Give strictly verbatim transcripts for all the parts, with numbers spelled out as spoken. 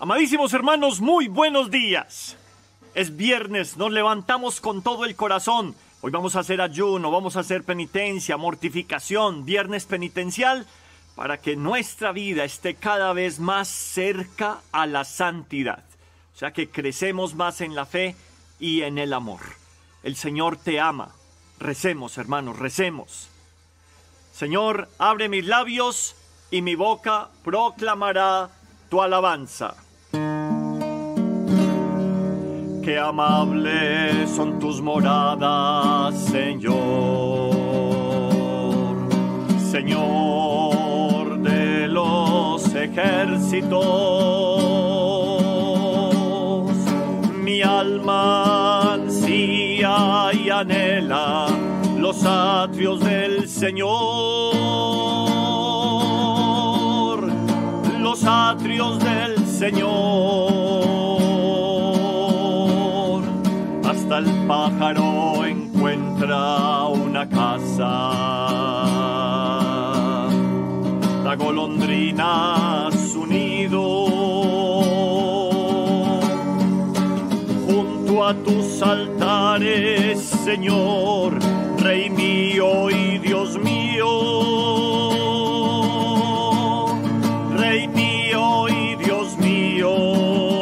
Amadísimos hermanos, muy buenos días. Es viernes, nos levantamos con todo el corazón. Hoy vamos a hacer ayuno, vamos a hacer penitencia, mortificación, viernes penitencial, para que nuestra vida esté cada vez más cerca a la santidad. O sea que crecemos más en la fe y en el amor. El Señor te ama. Recemos, hermanos, recemos. Señor, abre mis labios y mi boca proclamará tu alabanza. Qué amables son tus moradas, Señor. Señor de los ejércitos. Mi alma ansía y anhela los atrios del Señor. Los atrios del Señor. Hasta el pájaro encuentra una casa, la golondrina su nido. Junto a tus altares, Señor, Rey mío y Dios mío, Rey mío y Dios mío.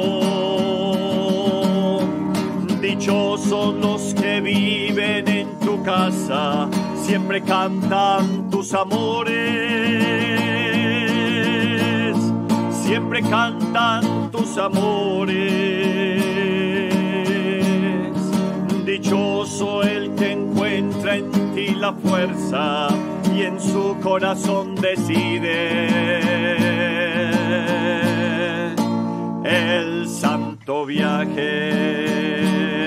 Dichosos los que viven en tu casa, siempre cantan tus amores, siempre cantan tus amores. Dichoso el que encuentra en ti la fuerza y en su corazón decide el santo viaje.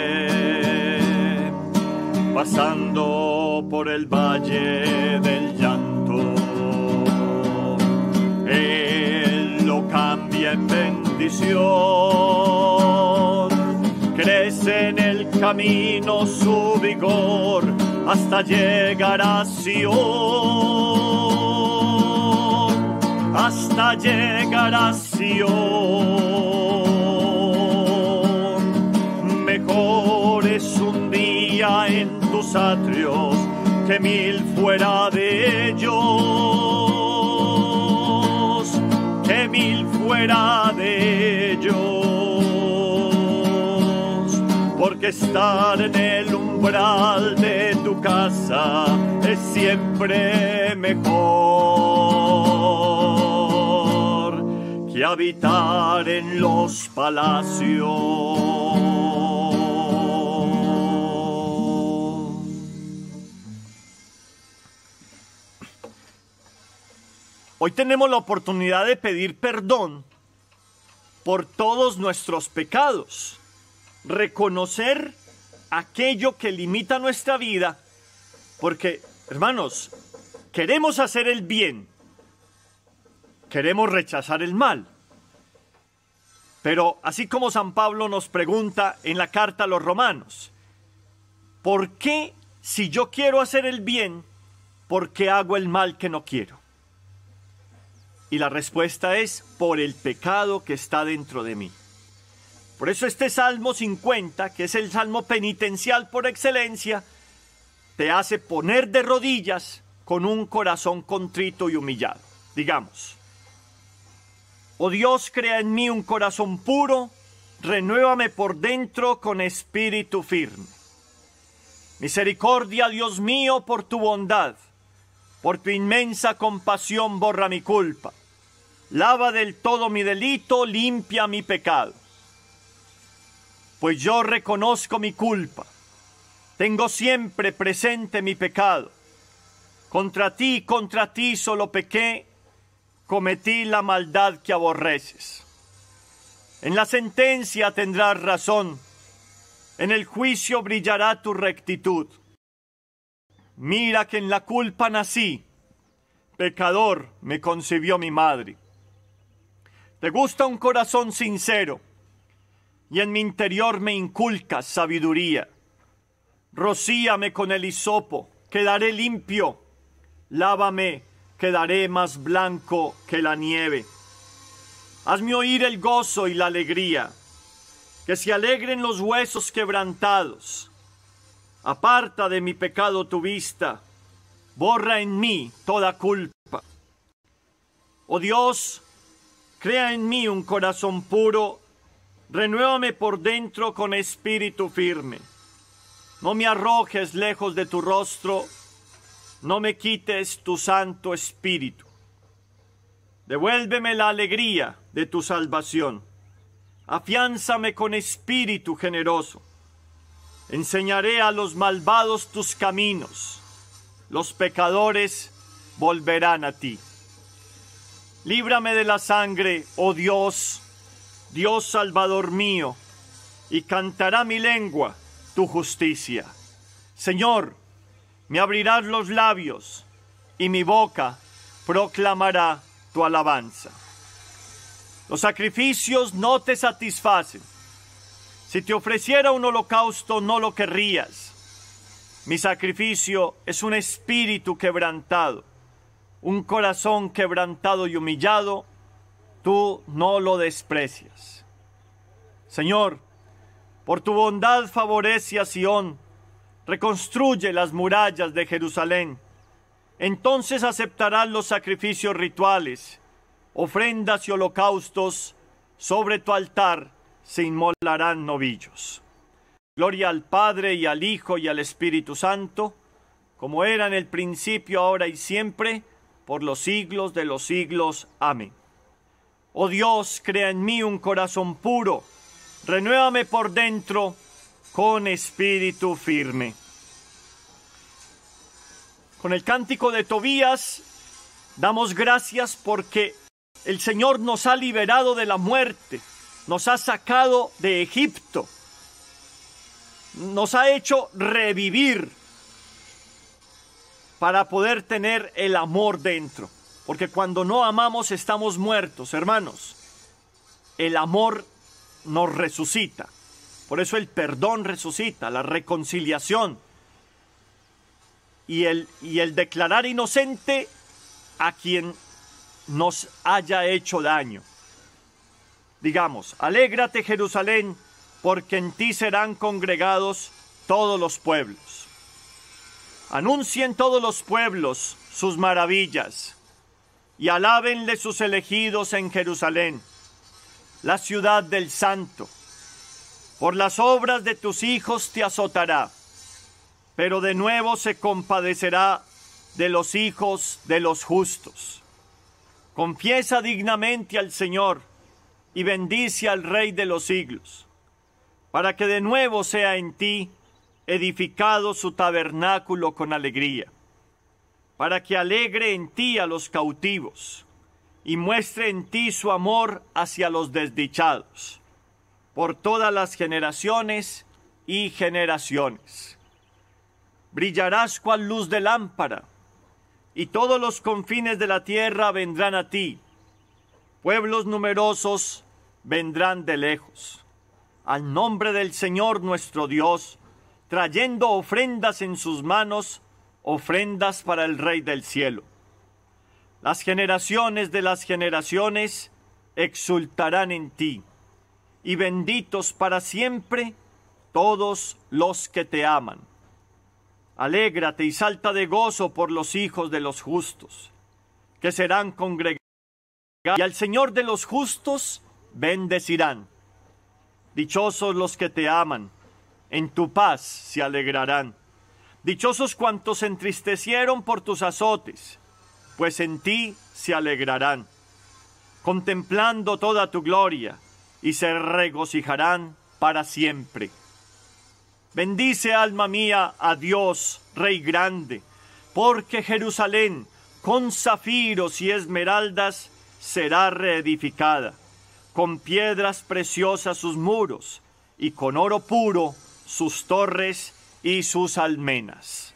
Pasando por el valle del llanto, Él lo cambia en bendición. Crece en el camino su vigor hasta llegar a Sion, hasta llegar a Sion. Mejor es un día en tus atrios que mil fuera de ellos, que mil fuera de ellos, porque estar en el umbral de tu casa es siempre mejor que habitar en los palacios. Hoy tenemos la oportunidad de pedir perdón por todos nuestros pecados, reconocer aquello que limita nuestra vida, porque, hermanos, queremos hacer el bien, queremos rechazar el mal, pero así como San Pablo nos pregunta en la carta a los romanos, ¿por qué si yo quiero hacer el bien, por qué hago el mal que no quiero? Y la respuesta es por el pecado que está dentro de mí. Por eso este Salmo cincuenta, que es el Salmo penitencial por excelencia, te hace poner de rodillas con un corazón contrito y humillado. Digamos: oh Dios, crea en mí un corazón puro, renuévame por dentro con espíritu firme. Misericordia, Dios mío, por tu bondad, por tu inmensa compasión borra mi culpa. Lava del todo mi delito, limpia mi pecado. Pues yo reconozco mi culpa, tengo siempre presente mi pecado. Contra ti, contra ti solo pequé, cometí la maldad que aborreces. En la sentencia tendrás razón, en el juicio brillará tu rectitud. Mira que en la culpa nací, pecador me concibió mi madre. Te gusta un corazón sincero, y en mi interior me inculcas sabiduría. Rocíame con el hisopo, quedaré limpio. Lávame, quedaré más blanco que la nieve. Hazme oír el gozo y la alegría, que se alegren los huesos quebrantados. Aparta de mi pecado tu vista, borra en mí toda culpa. Oh Dios, crea en mí un corazón puro, renuévame por dentro con espíritu firme. No me arrojes lejos de tu rostro, no me quites tu santo espíritu. Devuélveme la alegría de tu salvación, afiánzame con espíritu generoso. Enseñaré a los malvados tus caminos, los pecadores volverán a ti. Líbrame de la sangre, oh Dios, Dios Salvador mío, y cantará mi lengua tu justicia. Señor, me abrirás los labios, y mi boca proclamará tu alabanza. Los sacrificios no te satisfacen. Si te ofreciera un holocausto, no lo querrías. Mi sacrificio es un espíritu quebrantado, un corazón quebrantado y humillado, tú no lo desprecias. Señor, por tu bondad favorece a Sión, reconstruye las murallas de Jerusalén. Entonces aceptarás los sacrificios rituales, ofrendas y holocaustos, sobre tu altar se inmolarán novillos. Gloria al Padre y al Hijo y al Espíritu Santo, como era en el principio, ahora y siempre, por los siglos de los siglos. Amén. Oh Dios, crea en mí un corazón puro, renuévame por dentro con espíritu firme. Con el cántico de Tobías damos gracias porque el Señor nos ha liberado de la muerte, nos ha sacado de Egipto, nos ha hecho revivir para poder tener el amor dentro. Porque cuando no amamos estamos muertos, hermanos. El amor nos resucita. Por eso el perdón resucita, la reconciliación. Y el, y el declarar inocente a quien nos haya hecho daño. Digamos, alégrate Jerusalén, porque en ti serán congregados todos los pueblos. Anuncien todos los pueblos sus maravillas, y alábenle sus elegidos en Jerusalén, la ciudad del Santo. Por las obras de tus hijos te azotará, pero de nuevo se compadecerá de los hijos de los justos. Confiesa dignamente al Señor, y bendice al Rey de los siglos, para que de nuevo sea en ti edificado su tabernáculo con alegría, para que alegre en ti a los cautivos, y muestre en ti su amor hacia los desdichados, por todas las generaciones y generaciones. Brillarás cual luz de lámpara, y todos los confines de la tierra vendrán a ti. Pueblos numerosos vendrán de lejos, al nombre del Señor nuestro Dios, trayendo ofrendas en sus manos, ofrendas para el Rey del cielo. Las generaciones de las generaciones exultarán en ti, y benditos para siempre todos los que te aman. Alégrate y salta de gozo por los hijos de los justos, que serán congregados, y al Señor de los justos bendecirán. Dichosos los que te aman, en tu paz se alegrarán. Dichosos cuantos se entristecieron por tus azotes, pues en ti se alegrarán, contemplando toda tu gloria, y se regocijarán para siempre. Bendice, alma mía, a Dios, Rey grande, porque Jerusalén, con zafiros y esmeraldas, será reedificada, con piedras preciosas sus muros, y con oro puro sus torres y sus almenas.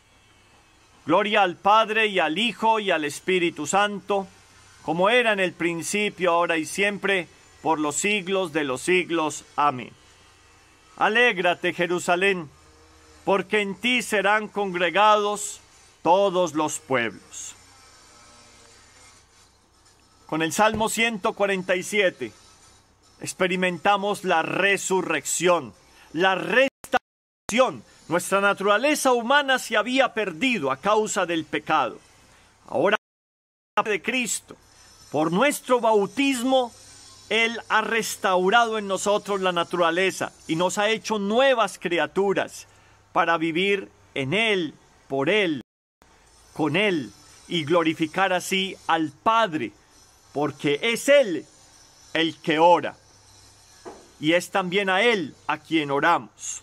Gloria al Padre, y al Hijo, y al Espíritu Santo, como era en el principio, ahora y siempre, por los siglos de los siglos. Amén. Alégrate, Jerusalén, porque en ti serán congregados todos los pueblos. Con el Salmo ciento cuarenta y siete experimentamos la resurrección, la restauración. Nuestra naturaleza humana se había perdido a causa del pecado. Ahora, de Cristo, por nuestro bautismo, Él ha restaurado en nosotros la naturaleza y nos ha hecho nuevas criaturas para vivir en Él, por Él, con Él y glorificar así al Padre, porque es Él el que ora y es también a Él a quien oramos.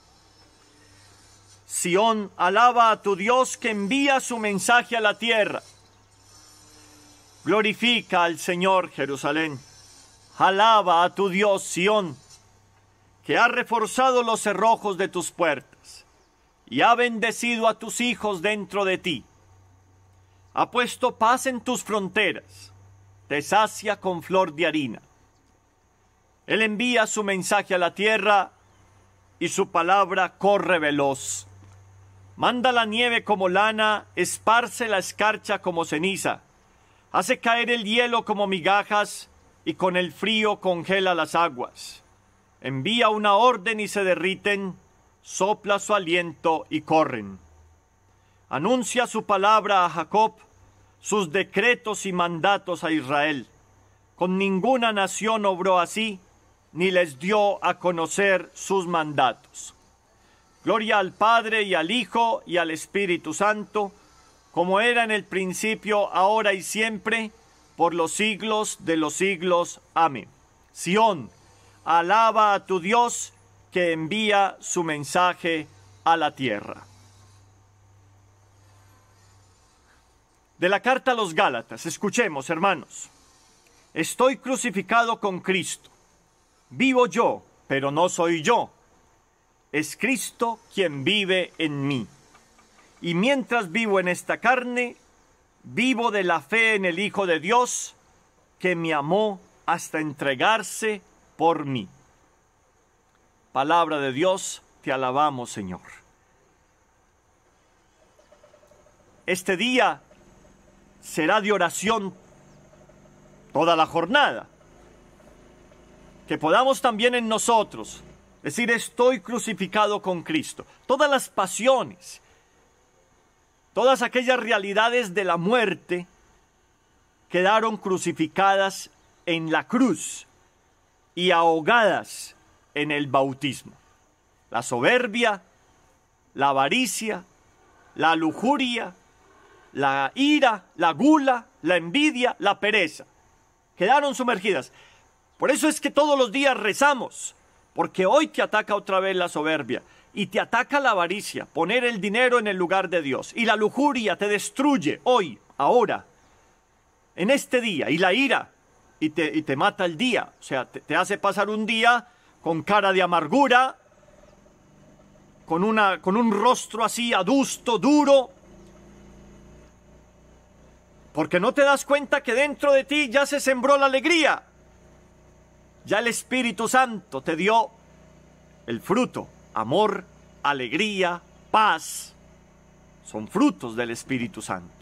Sión, alaba a tu Dios que envía su mensaje a la tierra. Glorifica al Señor, Jerusalén. Alaba a tu Dios, Sión, que ha reforzado los cerrojos de tus puertas y ha bendecido a tus hijos dentro de ti. Ha puesto paz en tus fronteras, te sacia con flor de harina. Él envía su mensaje a la tierra y su palabra corre veloz. Manda la nieve como lana, esparce la escarcha como ceniza, hace caer el hielo como migajas y con el frío congela las aguas. Envía una orden y se derriten, sopla su aliento y corren. Anuncia su palabra a Jacob, sus decretos y mandatos a Israel. Con ninguna nación obró así, ni les dio a conocer sus mandatos. Gloria al Padre y al Hijo y al Espíritu Santo, como era en el principio, ahora y siempre, por los siglos de los siglos. Amén. Sión, alaba a tu Dios que envía su mensaje a la tierra. De la carta a los Gálatas, escuchemos, hermanos. Estoy crucificado con Cristo. Vivo yo, pero no soy yo. Es Cristo quien vive en mí. Y mientras vivo en esta carne, vivo de la fe en el Hijo de Dios, que me amó hasta entregarse por mí. Palabra de Dios, te alabamos, Señor. Este día será de oración toda la jornada. Que podamos también en nosotros decir, estoy crucificado con Cristo. Todas las pasiones, todas aquellas realidades de la muerte quedaron crucificadas en la cruz y ahogadas en el bautismo. La soberbia, la avaricia, la lujuria, la ira, la gula, la envidia, la pereza, quedaron sumergidas. Por eso es que todos los días rezamos, porque hoy te ataca otra vez la soberbia y te ataca la avaricia, poner el dinero en el lugar de Dios, y la lujuria te destruye hoy, ahora, en este día, y la ira, y te, y te mata el día, o sea, te, te hace pasar un día con cara de amargura, con, una, con un rostro así adusto, duro, porque no te das cuenta que dentro de ti ya se sembró la alegría. Ya el Espíritu Santo te dio el fruto, amor, alegría, paz. Son frutos del Espíritu Santo.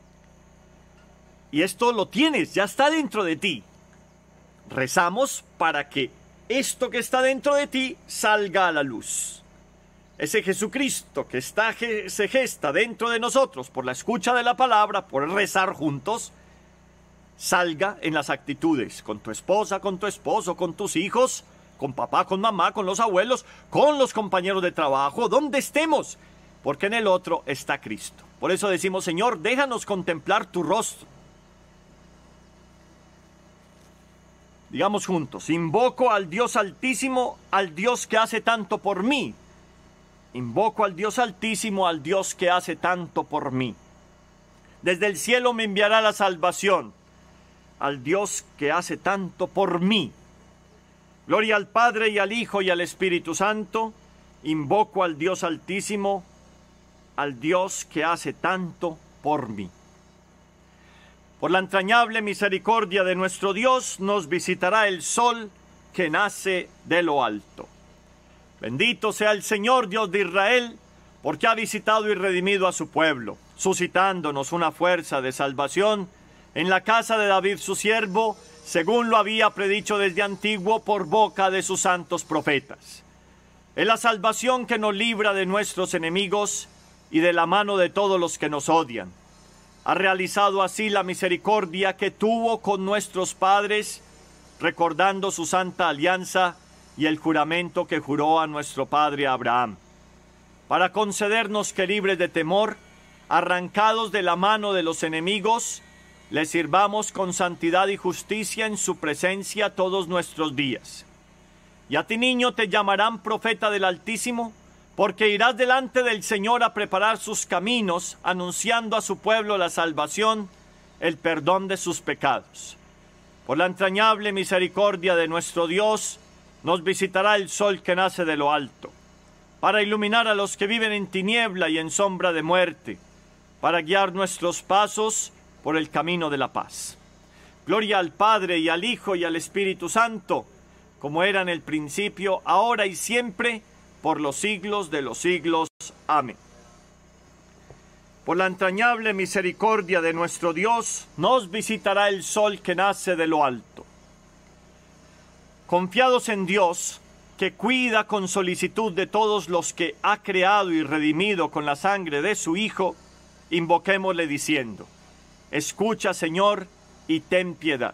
Y esto lo tienes, ya está dentro de ti. Rezamos para que esto que está dentro de ti salga a la luz. Ese Jesucristo que está, se gesta dentro de nosotros por la escucha de la palabra, por rezar juntos, salga en las actitudes, con tu esposa, con tu esposo, con tus hijos, con papá, con mamá, con los abuelos, con los compañeros de trabajo, donde estemos, porque en el otro está Cristo. Por eso decimos, Señor, déjanos contemplar tu rostro. Digamos juntos, invoco al Dios Altísimo, al Dios que hace tanto por mí. Invoco al Dios Altísimo, al Dios que hace tanto por mí. Desde el cielo me enviará la salvación, al Dios que hace tanto por mí. Gloria al Padre y al Hijo y al Espíritu Santo. Invoco al Dios Altísimo, al Dios que hace tanto por mí. Por la entrañable misericordia de nuestro Dios, nos visitará el sol que nace de lo alto. Bendito sea el Señor Dios de Israel, porque ha visitado y redimido a su pueblo, suscitándonos una fuerza de salvación en la casa de David su siervo, según lo había predicho desde antiguo por boca de sus santos profetas. Es la salvación que nos libra de nuestros enemigos y de la mano de todos los que nos odian. Ha realizado así la misericordia que tuvo con nuestros padres, recordando su santa alianza y el juramento que juró a nuestro padre Abraham, para concedernos que, libres de temor, arrancados de la mano de los enemigos, le sirvamos con santidad y justicia en su presencia todos nuestros días. Y a ti, niño, te llamarán profeta del Altísimo, porque irás delante del Señor a preparar sus caminos, anunciando a su pueblo la salvación, el perdón de sus pecados. Por la entrañable misericordia de nuestro Dios, nos visitará el sol que nace de lo alto, para iluminar a los que viven en tiniebla y en sombra de muerte, para guiar nuestros pasos por el camino de la paz. Gloria al Padre, y al Hijo, y al Espíritu Santo, como era en el principio, ahora y siempre, por los siglos de los siglos. Amén. Por la entrañable misericordia de nuestro Dios, nos visitará el sol que nace de lo alto. Confiados en Dios, que cuida con solicitud de todos los que ha creado y redimido con la sangre de su Hijo, invoquémosle diciendo: escucha, Señor, y ten piedad.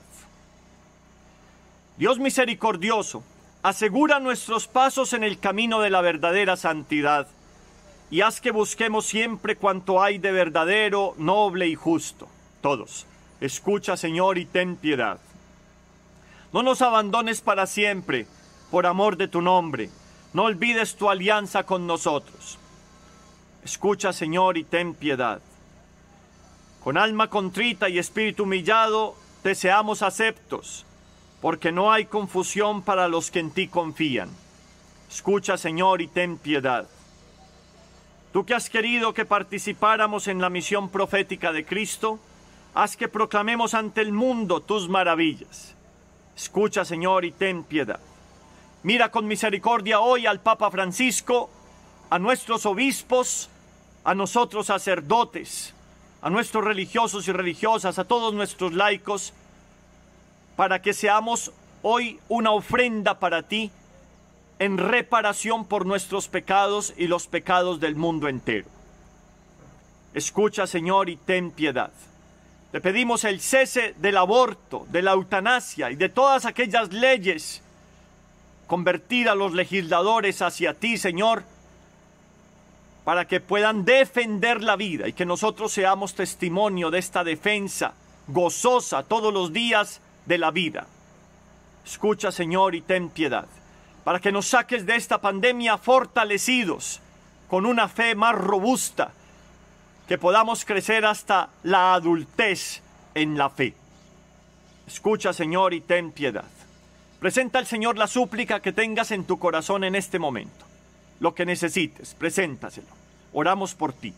Dios misericordioso, asegura nuestros pasos en el camino de la verdadera santidad, y haz que busquemos siempre cuanto hay de verdadero, noble y justo. Todos, escucha, Señor, y ten piedad. No nos abandones para siempre, por amor de tu nombre. No olvides tu alianza con nosotros. Escucha, Señor, y ten piedad. Con alma contrita y espíritu humillado, te seamos aceptos, porque no hay confusión para los que en ti confían. Escucha, Señor, y ten piedad. Tú que has querido que participáramos en la misión profética de Cristo, haz que proclamemos ante el mundo tus maravillas. Escucha, Señor, y ten piedad. Mira con misericordia hoy al Papa Francisco, a nuestros obispos, a nosotros sacerdotes, a nuestros religiosos y religiosas, a todos nuestros laicos, para que seamos hoy una ofrenda para ti en reparación por nuestros pecados y los pecados del mundo entero. Escucha, Señor, y ten piedad. Te pedimos el cese del aborto, de la eutanasia y de todas aquellas leyes. Convertir a los legisladores hacia ti, Señor, para que puedan defender la vida y que nosotros seamos testimonio de esta defensa gozosa todos los días de la vida. Escucha, Señor, y ten piedad, para que nos saques de esta pandemia fortalecidos, con una fe más robusta, que podamos crecer hasta la adultez en la fe. Escucha, Señor, y ten piedad. Presenta al Señor la súplica que tengas en tu corazón en este momento. Lo que necesites, preséntaselo. Oramos por ti.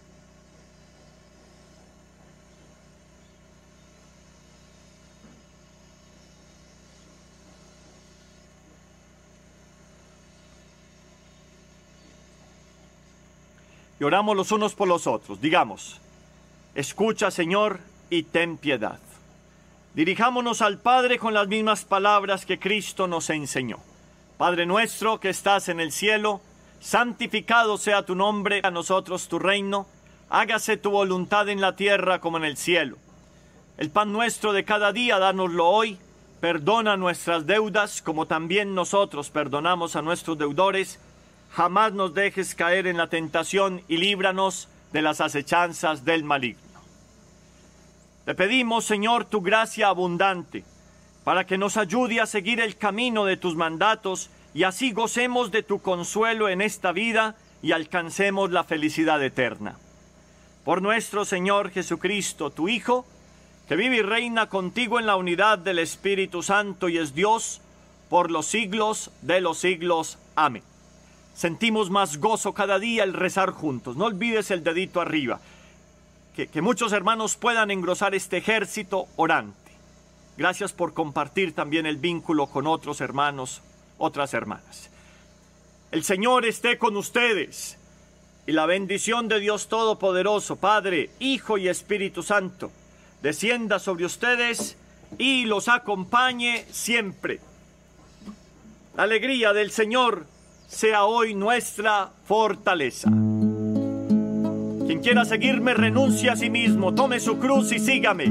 Y oramos los unos por los otros. Digamos: escucha, Señor, y ten piedad. Dirijámonos al Padre con las mismas palabras que Cristo nos enseñó. Padre nuestro que estás en el cielo, santificado sea tu nombre, a nosotros tu reino, hágase tu voluntad en la tierra como en el cielo. El pan nuestro de cada día, dánoslo hoy, perdona nuestras deudas, como también nosotros perdonamos a nuestros deudores. Jamás nos dejes caer en la tentación y líbranos de las acechanzas del maligno. Te pedimos, Señor, tu gracia abundante, para que nos ayude a seguir el camino de tus mandatos y así gocemos de tu consuelo en esta vida y alcancemos la felicidad eterna. Por nuestro Señor Jesucristo, tu Hijo, que vive y reina contigo en la unidad del Espíritu Santo y es Dios por los siglos de los siglos. Amén. Sentimos más gozo cada día el rezar juntos. No olvides el dedito arriba. Que, que muchos hermanos puedan engrosar este ejército orante. Gracias por compartir también el vínculo con otros hermanos, otras hermanas. El Señor esté con ustedes. Y la bendición de Dios Todopoderoso, Padre, Hijo y Espíritu Santo, descienda sobre ustedes y los acompañe siempre. La alegría del Señor sea hoy nuestra fortaleza. Quien quiera seguirme, renuncie a sí mismo, tome su cruz y sígame.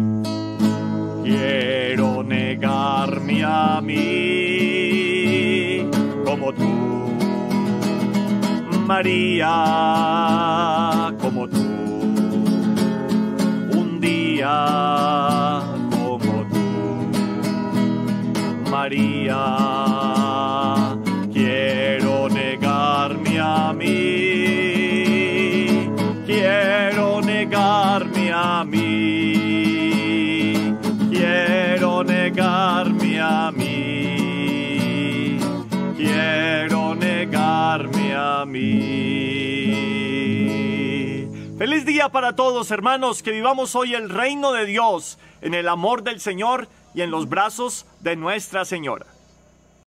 Quiero negarme a mí como tú, María, como tú, un día como tú, María. Quiero negarme a mí, quiero negarme a mí, quiero negarme a mí, quiero negarme a mí. Feliz día para todos, hermanos, que vivamos hoy el reino de Dios en el amor del Señor y en los brazos de Nuestra Señora.